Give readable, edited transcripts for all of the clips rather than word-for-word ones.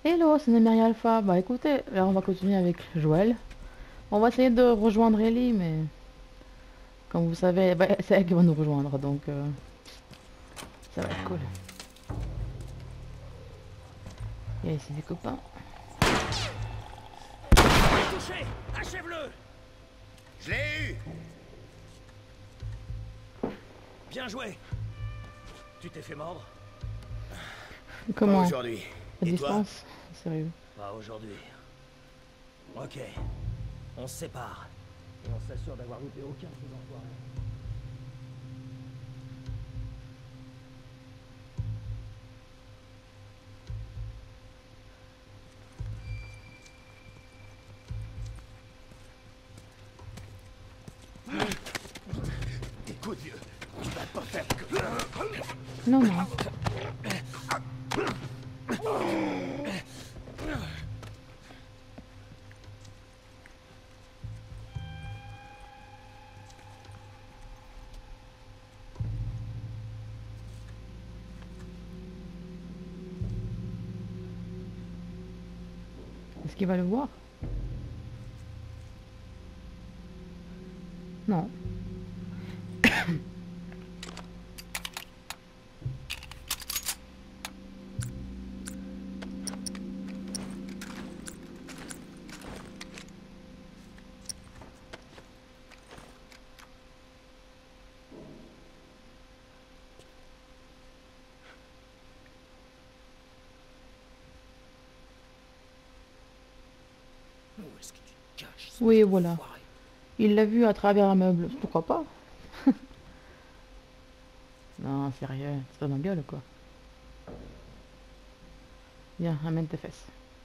Hello, c'est Nemery Alpha. Bah écoutez, là on va continuer avec Joël. On va essayer de rejoindre Ellie, mais comme vous savez, bah, c'est elle qui va nous rejoindre, donc ça va être cool. Il y a ici des copains. Touché! Achève-le! Je l'ai eu! Bien joué! Tu t'es fait mordre? Comment? Pas aujourd'hui. À Et toi? distance? Sérieux. Pas aujourd'hui. Ok. On se sépare. Et on s'assure d'avoir loupé aucun de ces enfoirés. Écoute, vieux, tu vas pas faire que ça. Non, non. Est-ce qu'il va le voir? Non. Où est-ce que tu te caches? Oui, voilà. Il l'a vu à travers un meuble. Pourquoi pas? Non, sérieux. C'est pas ma gueule, quoi. Viens, amène tes fesses.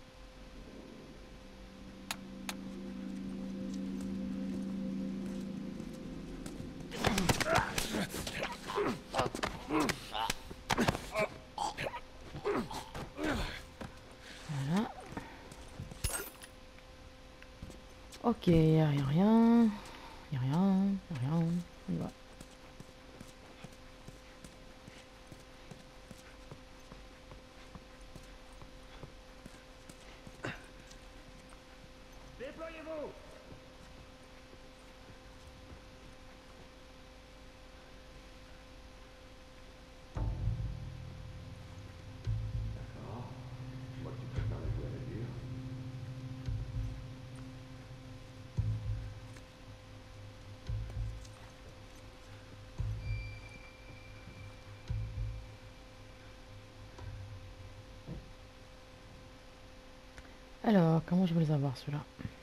Voilà. Ok, y'a rien, rien. Y'a rien, y'a rien. On y va. Déployez-vous! Alors, comment je vais les avoir, ceux-là?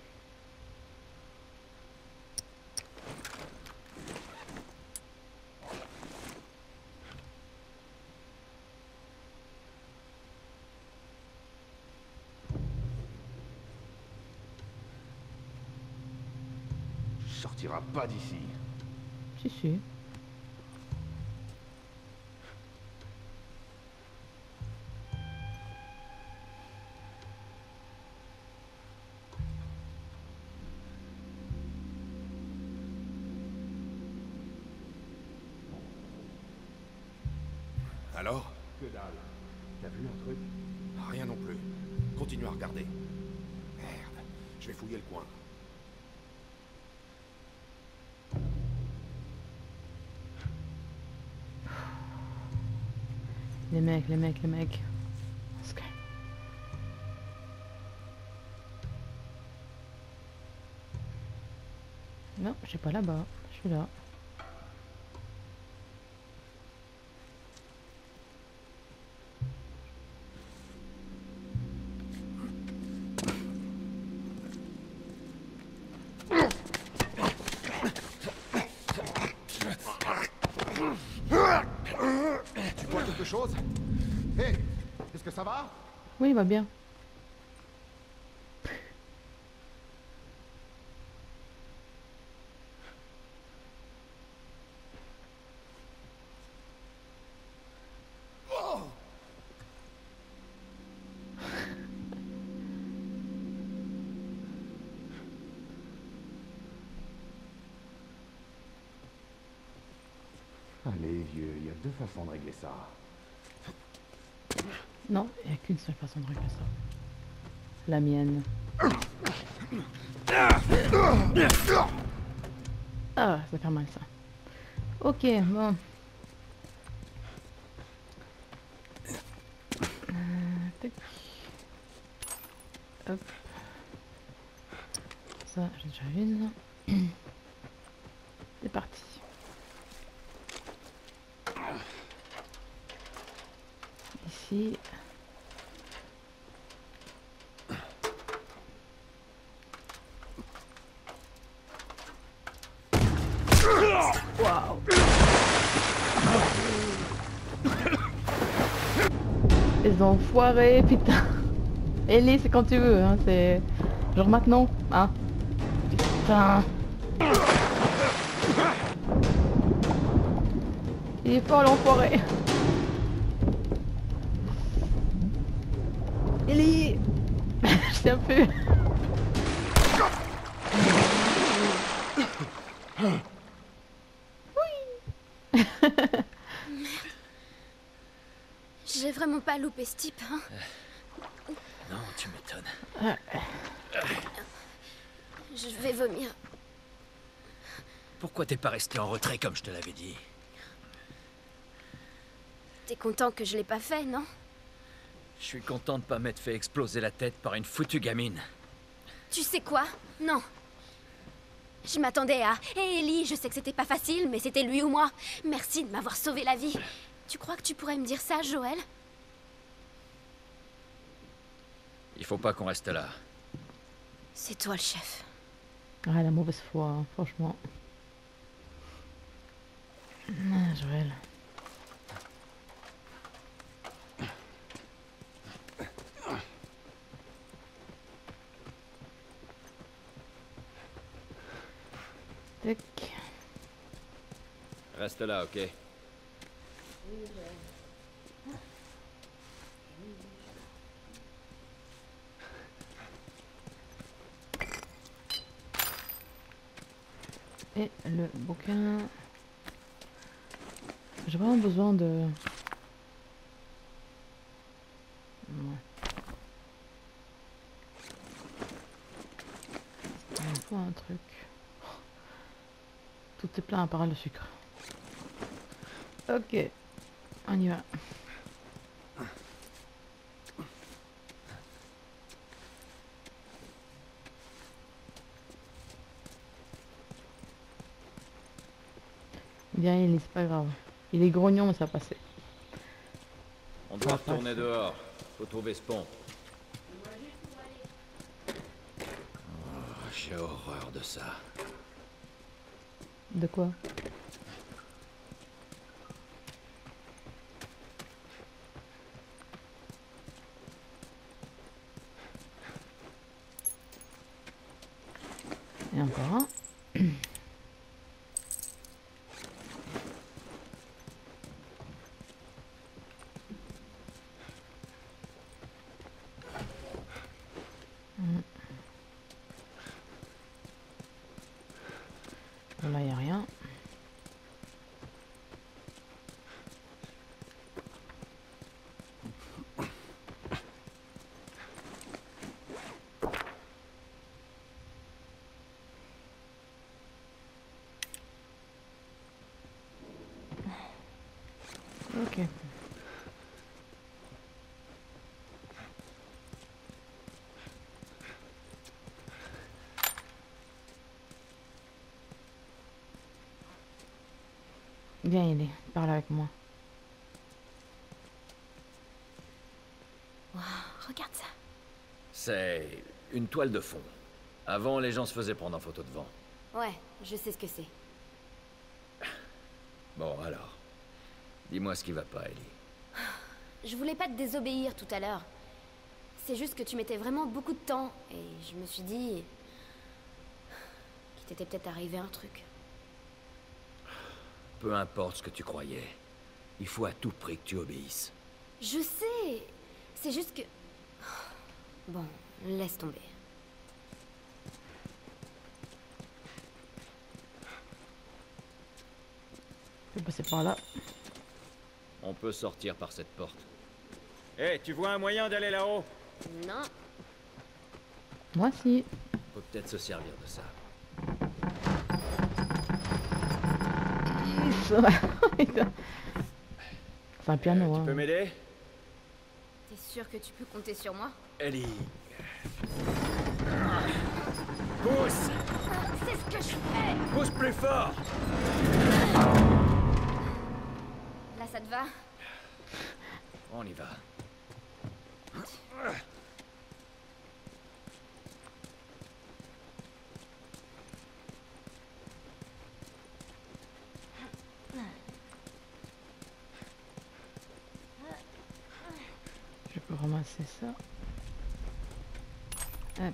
Tu sortiras pas d'ici. Si, si. Alors? Que dalle. T'as vu un truc? Rien non plus. Continue à regarder. Merde, je vais fouiller le coin. Les mecs, les mecs, les mecs. Ok. Non, je suis pas là-bas. Je suis là. Tu vois quelque chose? Hé, est-ce que ça va? Oui, il va bien. Allez, vieux, il y a deux façons de régler ça. Non, il n'y a qu'une seule façon de régler ça. la mienne. Ah, ça fait mal ça. Ok, bon. Tac. Hop. Ça, j'ai déjà une. C'est parti. Ici. Waouh. Les enfoirés, putain. Ellie, c'est quand tu veux, hein, c'est... Genre maintenant, hein. Putain. Il est fort l'enfoiré. Ellie. Je t'ai un peu... J'ai vraiment pas loupé ce type, hein. Non, tu m'étonnes. Je vais vomir. Pourquoi t'es pas resté en retrait comme je te l'avais dit? T'es content que je l'ai pas fait, non? Je suis content de pas m'être fait exploser la tête par une foutue gamine. Tu sais quoi? Non. Je m'attendais à... Hé Ellie, je sais que c'était pas facile, mais c'était lui ou moi. Merci de m'avoir sauvé la vie. Tu crois que tu pourrais me dire ça, Joël? Il faut pas qu'on reste là. C'est toi le chef. Ah, la mauvaise foi, hein, franchement. Ah, Joël. Tac. Reste là, ok? Et le bouquin... J'ai vraiment besoin de... Ouais. Il me faut un truc. Tout est plein à part le sucre. Ok. On y va. Bien, il est, c'est pas grave. Il est grognon, mais ça va passer. On doit retourner dehors. Faut trouver ce pont. Oh, j'ai horreur de ça. De quoi? Et encore un. Là, il n'y a rien. Ok. Viens, il est. Parle avec moi. Wow, regarde ça. C'est une toile de fond. Avant, les gens se faisaient prendre en photo devant. Ouais, je sais ce que c'est. Bon, alors. Dis-moi ce qui va pas, Ellie. Je voulais pas te désobéir tout à l'heure. C'est juste que tu mettais vraiment beaucoup de temps, et je me suis dit... qu'il t'était peut-être arrivé un truc. Peu importe ce que tu croyais. Il faut à tout prix que tu obéisses. Je sais. C'est juste que... Bon, laisse tomber. Je vais passer par là. On peut sortir par cette porte. Hé, tu vois un moyen d'aller là-haut? Non. Moi aussi. Faut peut-être se servir de ça. C'est un piano, Tu hein. peux m'aider? T'es sûr que tu peux compter sur moi? Ellie. Pousse! C'est ce que je fais! Pousse plus fort! Là, ça te va? On y va. Je peux ramasser ça. Hop.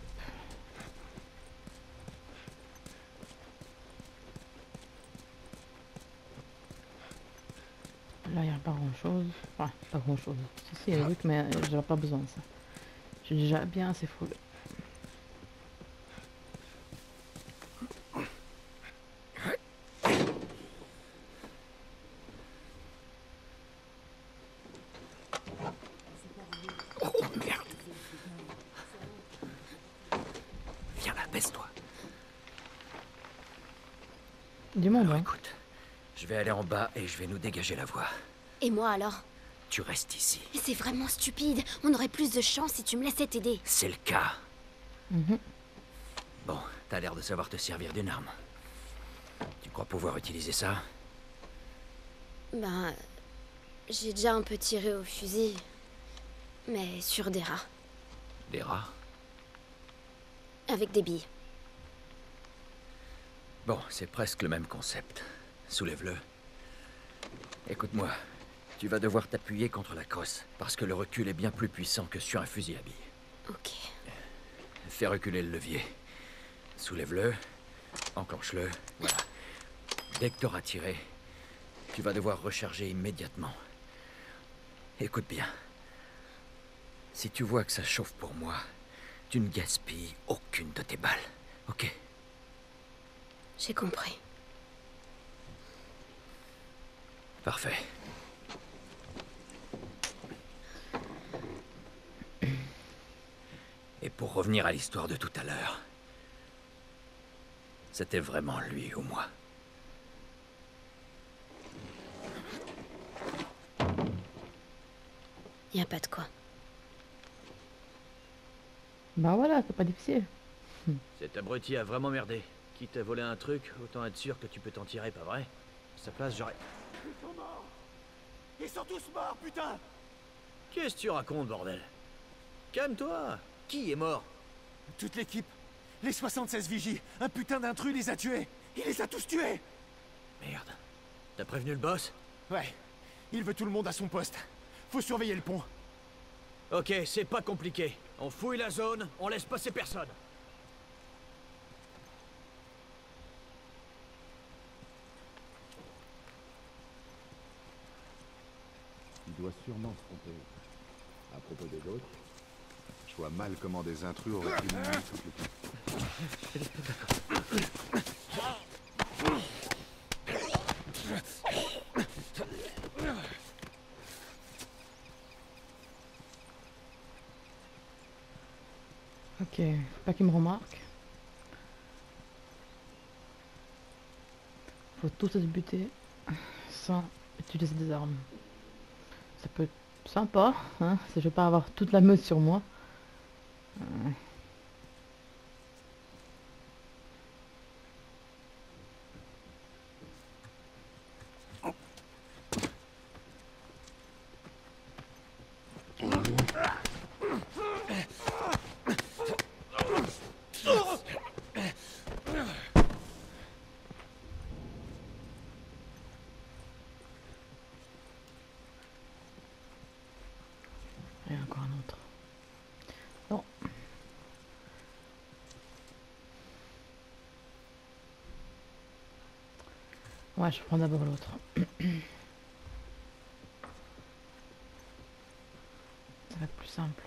Là, il n'y a pas grand chose. Enfin, pas grand chose. Si, il y a des trucs, mais j'avais pas besoin de ça. J'ai déjà bien assez full. Oh merde! Viens là, baisse-toi. Du monde, Alors hein. écoute, je vais aller en bas et je vais nous dégager la voie. Et moi alors? Tu restes ici. C'est vraiment stupide. On aurait plus de chance si tu me laissais t'aider. C'est le cas. Mhm. Bon, t'as l'air de savoir te servir d'une arme. Tu crois pouvoir utiliser ça? Ben... J'ai déjà un peu tiré au fusil. Mais sur des rats. Des rats? Avec des billes. Bon, c'est presque le même concept. Soulève-le. Écoute-moi, tu vas devoir t'appuyer contre la crosse, parce que le recul est bien plus puissant que sur un fusil à billes. Ok. Fais reculer le levier. Soulève-le, enclenche-le, voilà. Dès que t'auras tiré, tu vas devoir recharger immédiatement. Écoute bien. Si tu vois que ça chauffe pour moi, tu ne gaspilles aucune de tes balles, ok? J'ai compris. Parfait. Et pour revenir à l'histoire de tout à l'heure, c'était vraiment lui ou moi. Y a pas de quoi. Bah voilà, c'est pas difficile. Cet abruti a vraiment merdé. Quitte à voler un truc, autant être sûr que tu peux t'en tirer, pas vrai? À sa place, j'aurais... Ils sont morts. Ils sont tous morts, putain. Qu'est-ce que tu racontes, bordel? Calme-toi. Qui est mort? Toute l'équipe. Les 76 vigies. Un putain d'intrus les a tués. Il les a tous tués. Merde. T'as prévenu le boss? Ouais. Il veut tout le monde à son poste. Faut surveiller le pont. Ok, c'est pas compliqué. On fouille la zone, on laisse passer personne. Il doit sûrement se tromper. À propos des autres, je vois mal comment des intrus auraient pu mener toute l'équipe. Ok, faut pas qu'il me remarque. Faut tous se buter sans utiliser des armes. Ça peut être sympa, hein, si je vais pas avoir toute la meute sur moi. Et encore un autre. Non. Ouais, je prends d'abord l'autre. Ça va être plus simple.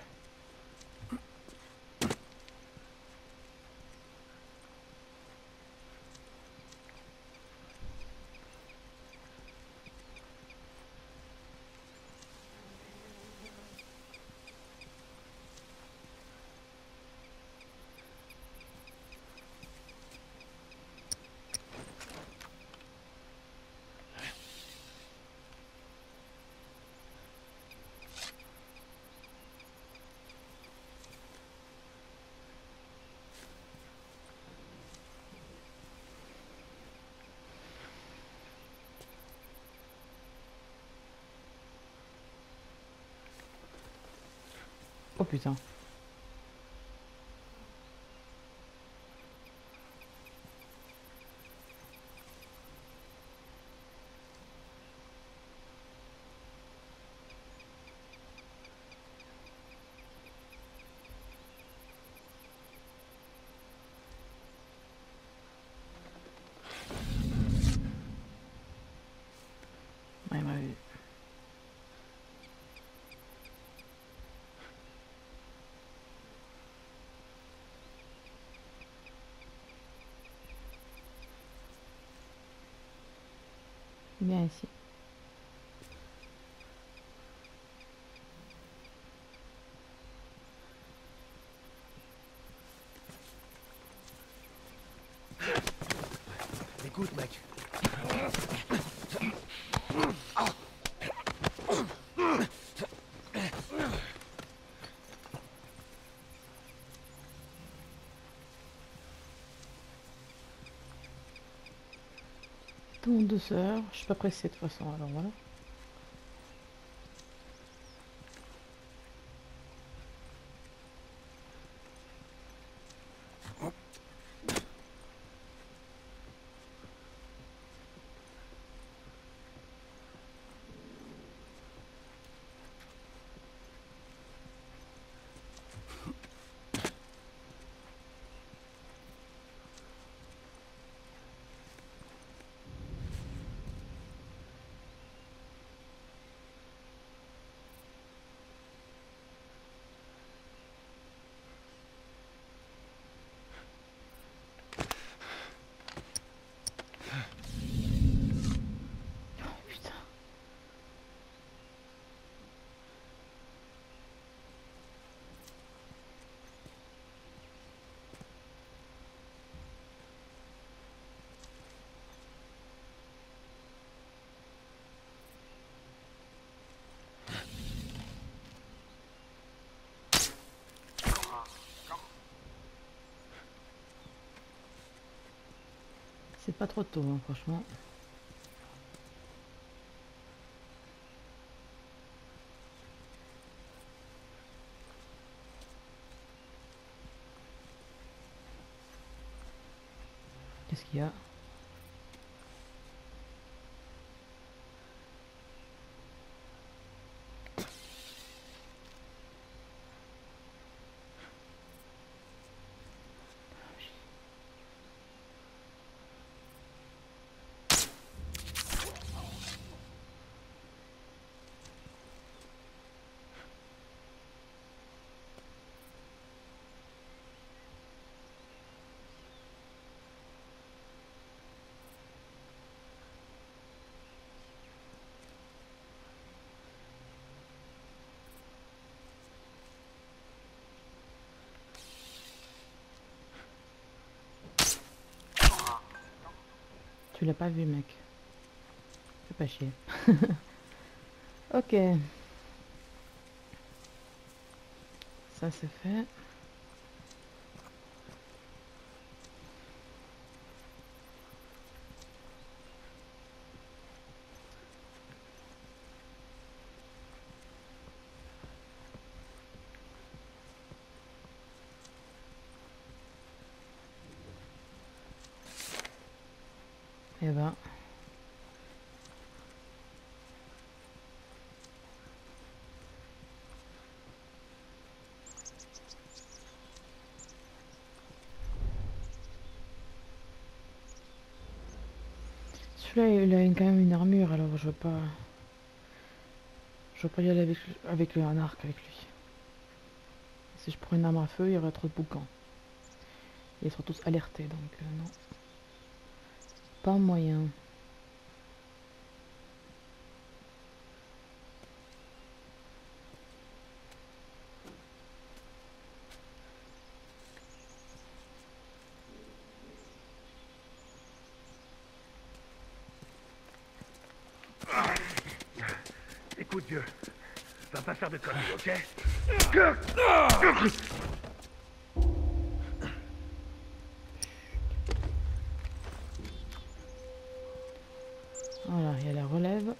Oh putain. Ouais, il m'a vu. Bien ici. Écoute, mec. Tout en douceur. Je suis pas pressée de toute façon, alors voilà. Oh putain. C'est pas trop tôt, hein, franchement. Qu'est-ce qu'il y a? Tu l'as pas vu, mec. Fais pas chier. Ok. Ça c'est fait. Et ben. Celui-là, il a quand même une armure, alors je veux pas. Je veux pas y aller avec un arc avec lui. Si je prends une arme à feu, il y aurait trop de boucans. Ils seront tous alertés, donc non. Pas moyen. Écoute, vieux. Va pas faire de conneries, ok? Voilà, il y a la relève.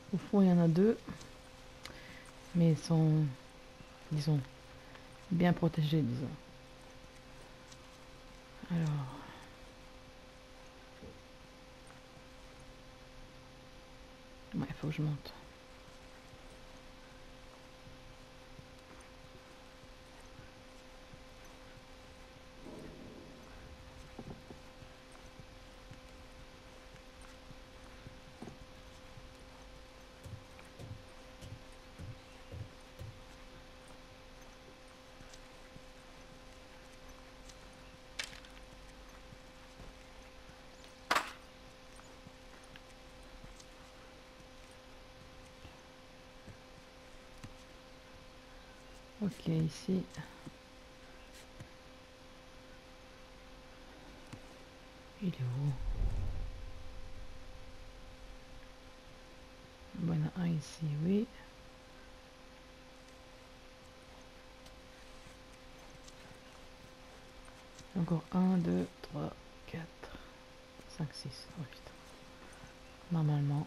Au fond, il y en a deux. Mais ils sont, disons, bien protégés, disons. Alors... Ouais, il faut que je monte. Ok, ici. Il est où? Bon, il y en a un ici, oui. Encore 1, 2, 3, 4, 5, 6. Oh putain. Normalement.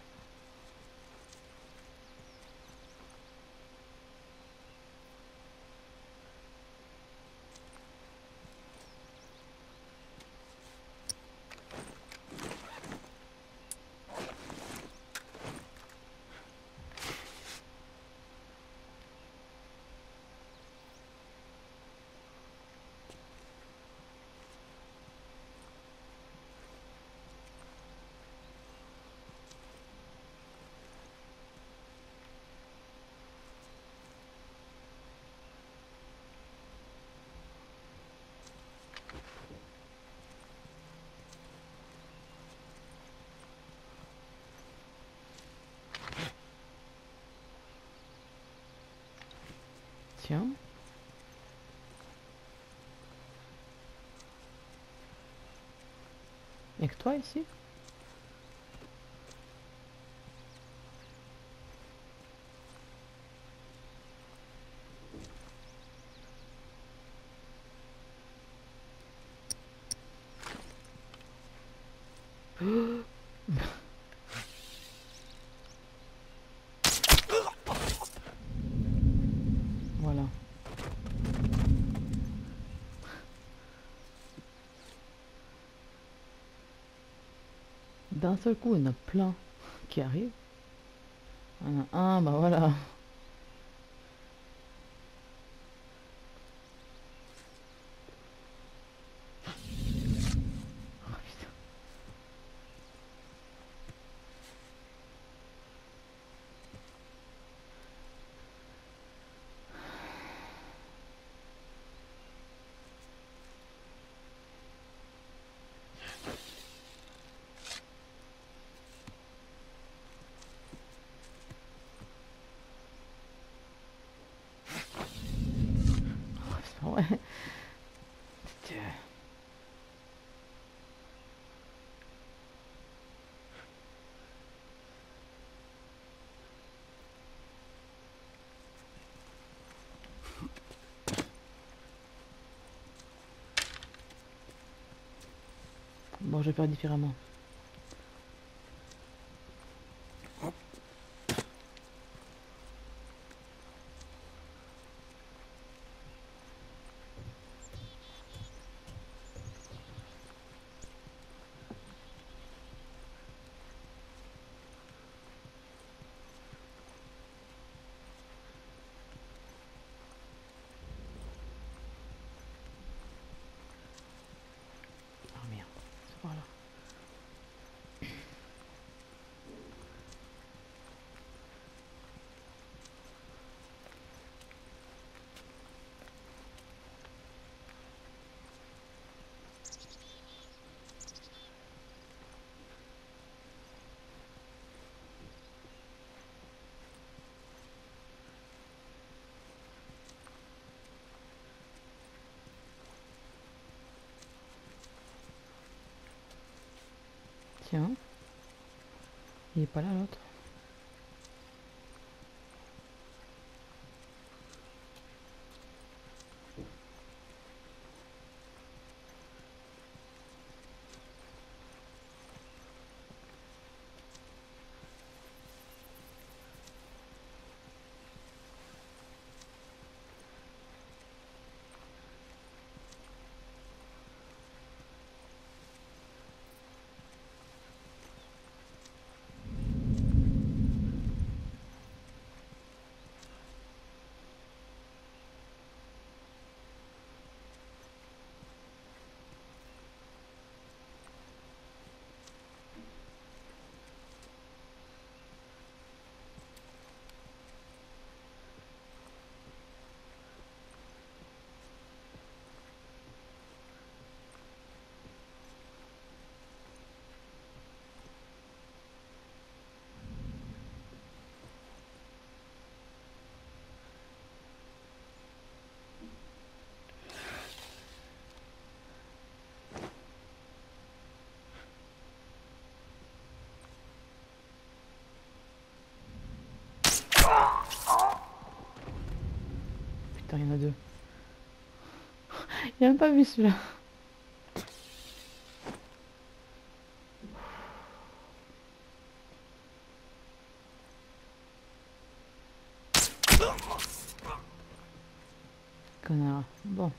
Tiens. Y'a que toi ici? Voilà. D'un seul coup, il y en a plein qui arrivent. Il y en a un, bah voilà. Oh, putain. Oh, c'est pas vrai. Putain. Bon, je vais faire différemment. Ah merde, c'est par là. Tiens. Il est pas là l'autre. putain, il y en a deux. Il a même pas vu celui-là. Connard. Bon.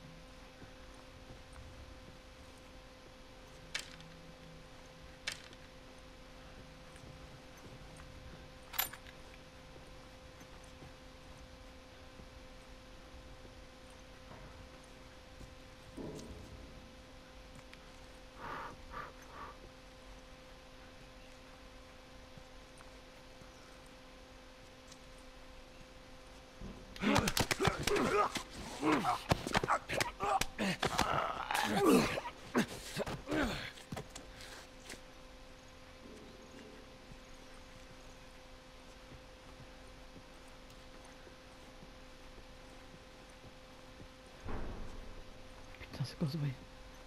Putain, c'est quoi ce bruit?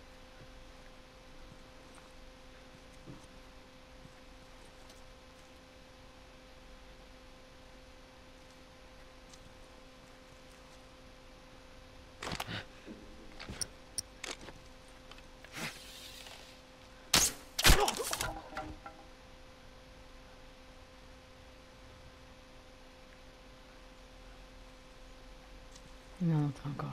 Il en entre encore.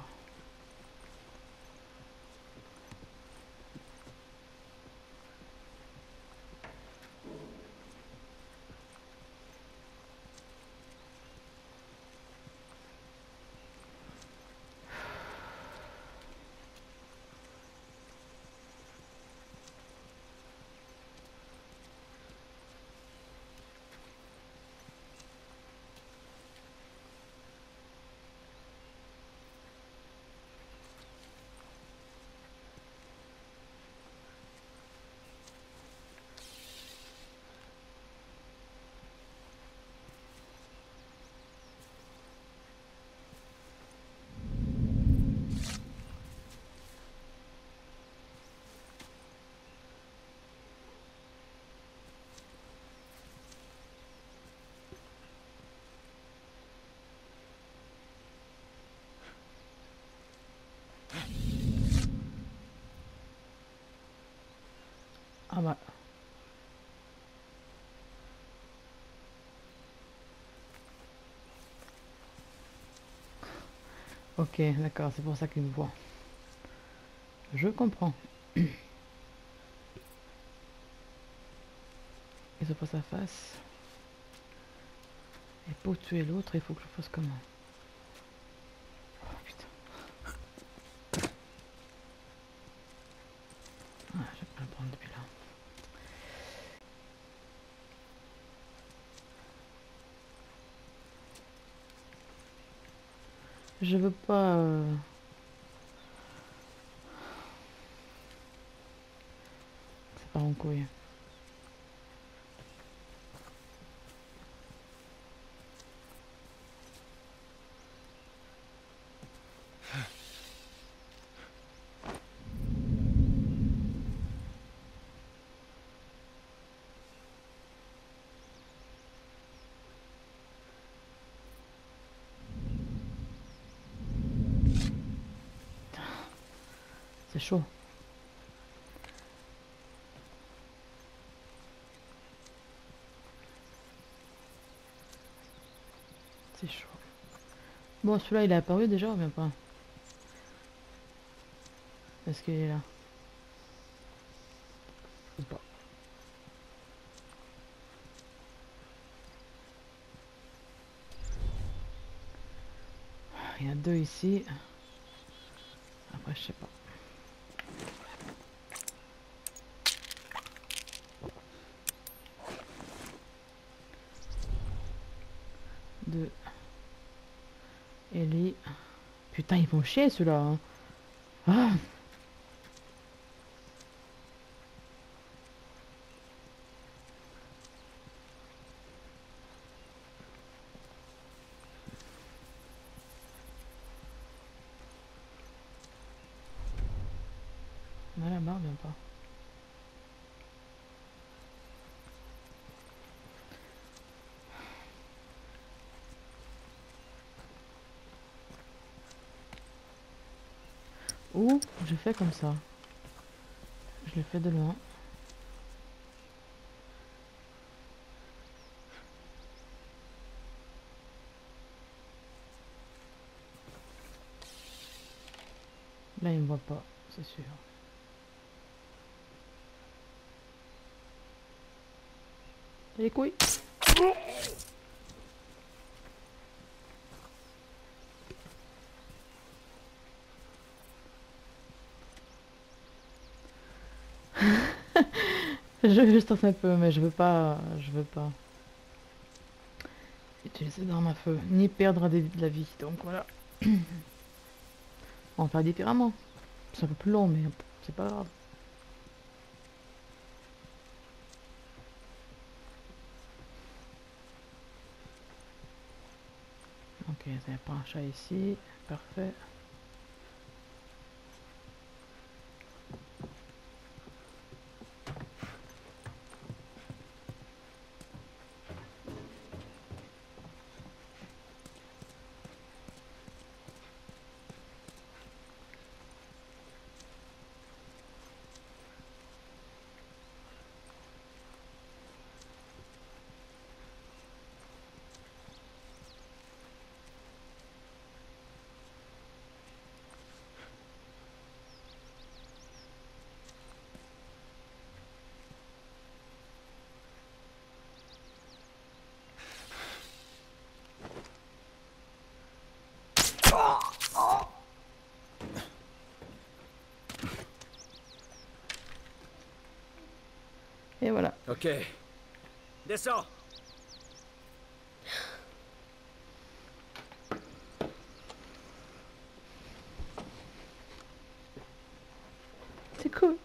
Ah bah. Ok, d'accord, c'est pour ça qu'il me voit. Je comprends. Et se face à face. Et pour tuer l'autre, il faut que je fasse comment? Oh putain. Ah, je vais pas le prendre depuis là. Je veux pas... Ça part en couille. C'est chaud. C'est chaud. Bon, celui-là, il est apparu déjà ou bien pas? Est-ce qu'il est là? Ou pas? Il y a deux ici. Après, je sais pas. Deux. Ellie. Putain, ils vont chier ceux-là. Hein. Ah. On a la barre, bien pas. Ou je fais comme ça. Je le fais de loin. Là, il me voit pas, c'est sûr. Les couilles. Je juste un peu, mais je veux pas utiliser d'armes à feu, ni perdre de la vie, donc voilà. On va faire différemment. C'est un peu plus long, mais c'est pas grave. Ok, ça n'y a pas un chat ici, parfait. Et voilà. Ok. Descends. C'est cool.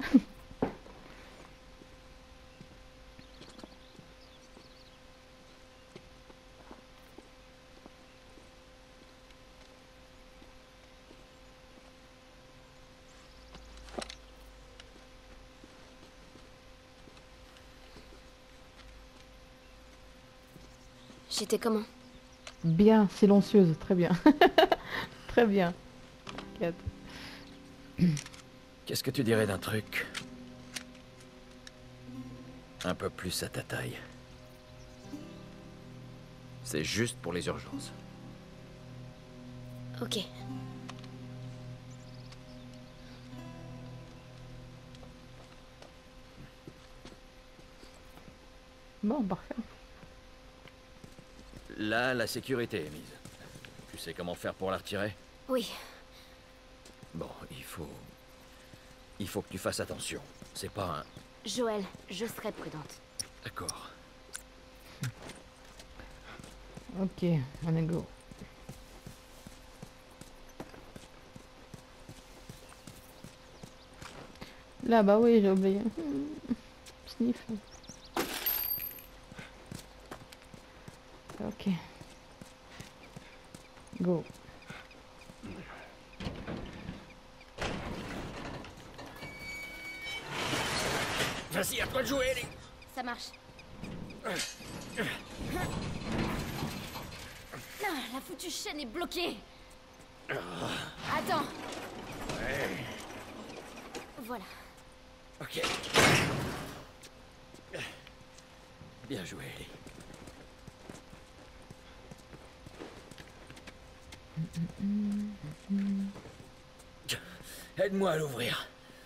J'étais comment? Bien, silencieuse, très bien. Très bien. 4. Qu'est-ce que tu dirais d'un truc un peu plus à ta taille? C'est juste pour les urgences. Ok. Bon, parfait. Là, la sécurité est mise. Tu sais comment faire pour la retirer? Oui. Bon, il faut que tu fasses attention. C'est pas un... Joël, je serai prudente. D'accord. Ok, on est go. Là, bah oui, j'ai oublié. Sniff. Ok. Go. Vas-y, à toi de jouer, Ellie. Ça marche. Ah, la foutue chaîne est bloquée. Attends. Voilà. Ok. Bien joué, Ellie. Aide-moi à l'ouvrir.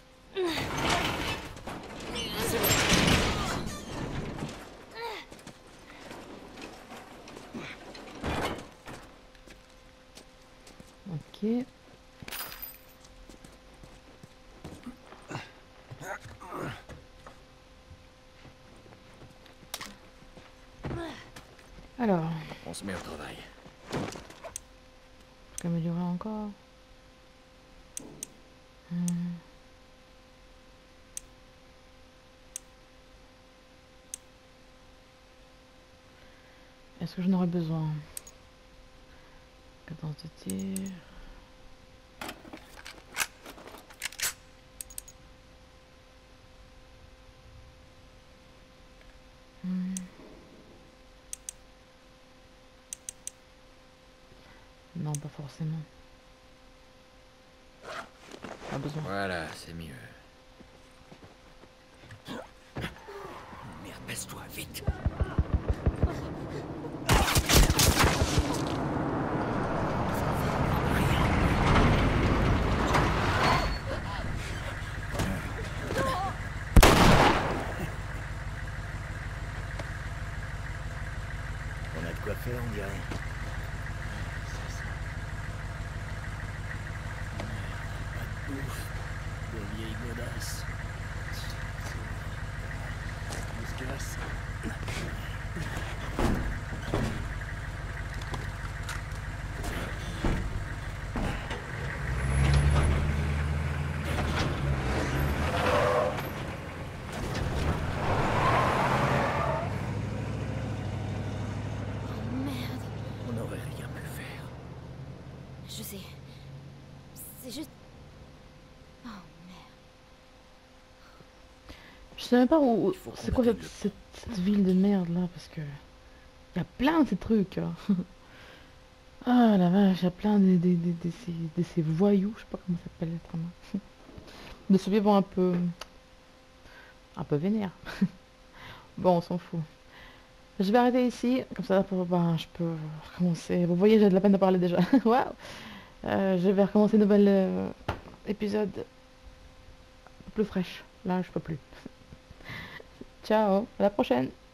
Ok. Alors, On se met au travail. je peux améliorer encore. Est-ce que j'en aurais besoin? Cadence de tir. Non, pas forcément. Pas besoin. Voilà, c'est mieux. Merde, baisse-toi, vite. On a de quoi faire, on dirait. Pas de bouffe. De vieilles godasses. On se casse. Merde, On n'aurait rien pu faire. je sais. C'est juste... Oh merde. Je sais même pas où... Il faut qu'on C'est quoi atteigne cette ville de merde là, parce que... Il y a plein de ces trucs. Hein. Ah la vache, il y a plein de ces voyous, je sais pas comment ça s'appelle lettrement. De survivants un peu... Un peu vénère. Bon, on s'en fout. Je vais arrêter ici, comme ça ben, je peux recommencer. Vous voyez, j'ai de la peine de parler déjà. Waouh. Je vais recommencer un nouvel épisode un peu plus fraîche. Là, je peux plus. Ciao, à la prochaine.